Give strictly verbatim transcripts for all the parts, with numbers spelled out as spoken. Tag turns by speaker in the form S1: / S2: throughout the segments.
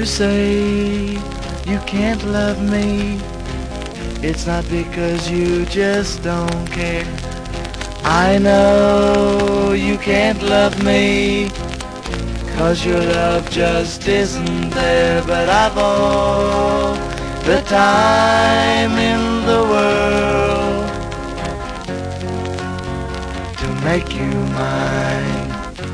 S1: you say you can't love me, it's not because you just don't care. I know you can't love me, 'cause your love just isn't there. But I've all the time in the world to make you mine.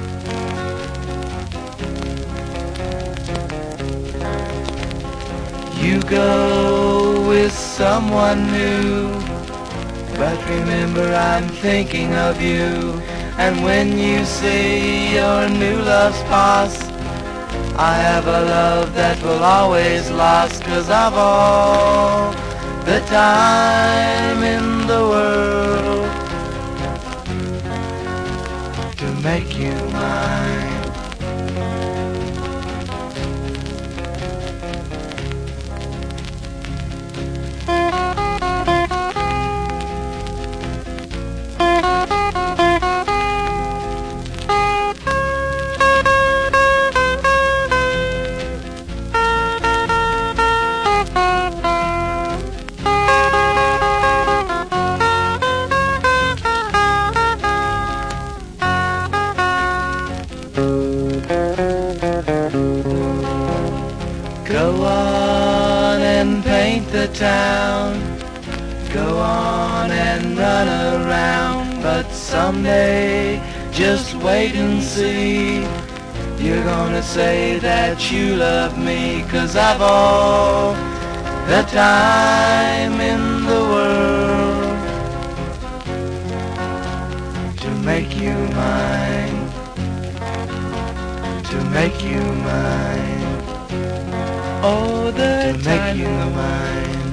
S1: You go with someone new, but remember I'm thinking of you. And when you see your new loves pass, I have a love that will always last. 'Cause I've all the time in the world to make you mine. Go on and paint the town, go on and run around, but someday, just wait and see, you're gonna say that you love me. 'Cause I've all the time in the world to make you mine, to make you mine. Oh, the
S2: to make
S1: time
S2: you
S1: in the
S2: mine.